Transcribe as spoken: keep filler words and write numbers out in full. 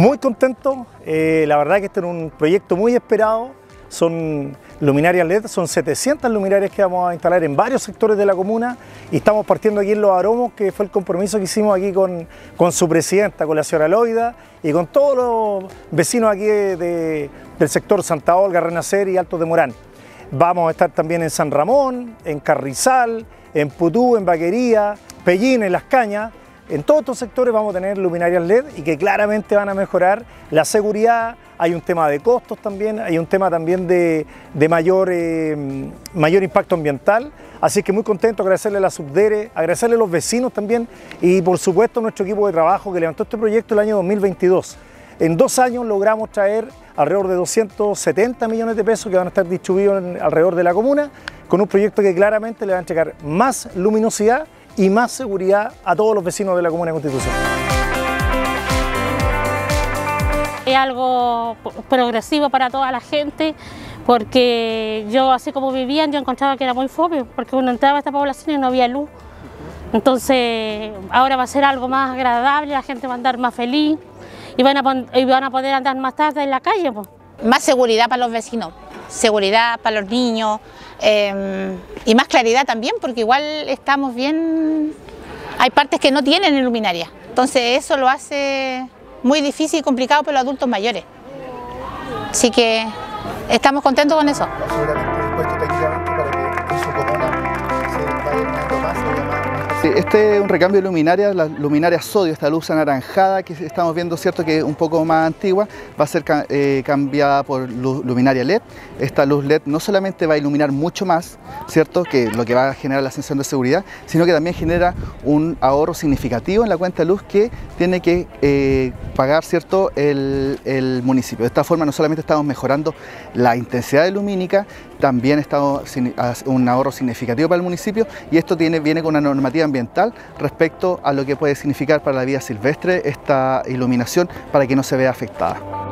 Muy contento, eh, la verdad que este es un proyecto muy esperado, son luminarias L E D, son setecientas luminarias que vamos a instalar en varios sectores de la comuna y estamos partiendo aquí en Los Aromos, que fue el compromiso que hicimos aquí con, con su presidenta, con la señora Loida y con todos los vecinos aquí de, de, del sector Santa Olga, Renacer y Altos de Morán. Vamos a estar también en San Ramón, en Carrizal, en Putú, en Vaquería, Pellín, en Las Cañas. En todos estos sectores vamos a tener luminarias L E D y que claramente van a mejorar la seguridad. Hay un tema de costos también, hay un tema también de, de mayor, eh, mayor impacto ambiental. Así que muy contento, agradecerle a la Subdere, agradecerle a los vecinos también y por supuesto a nuestro equipo de trabajo que levantó este proyecto el año dos mil veintidós. En dos años logramos traer alrededor de doscientos setenta millones de pesos que van a estar distribuidos en, alrededor de la comuna, con un proyecto que claramente le va a entregar más luminosidad y más seguridad a todos los vecinos de la Comuna de Constitución. Es algo progresivo para toda la gente, porque yo, así como vivían, yo encontraba que era muy fome, porque uno entraba a esta población y no había luz. Entonces, ahora va a ser algo más agradable, la gente va a andar más feliz y van a, y van a poder andar más tarde en la calle, pues. Más seguridad para los vecinos, seguridad para los niños eh, y más claridad también, porque igual estamos bien, hay partes que no tienen luminaria, entonces eso lo hace muy difícil y complicado para los adultos mayores. Así que estamos contentos con eso. Este es un recambio de luminarias, la luminaria sodio, esta luz anaranjada que estamos viendo, cierto, que es un poco más antigua, va a ser eh, cambiada por luz, luminaria L E D. Esta luz L E D no solamente va a iluminar mucho más, cierto, que lo que va a generar la sensación de seguridad, sino que también genera un ahorro significativo en la cuenta de luz que tiene que eh, pagar, cierto, el, el municipio. De esta forma no solamente estamos mejorando la intensidad lumínica, también estamos un ahorro significativo para el municipio y esto tiene, viene con una normativa ambiental respecto a lo que puede significar para la vida silvestre esta iluminación para que no se vea afectada.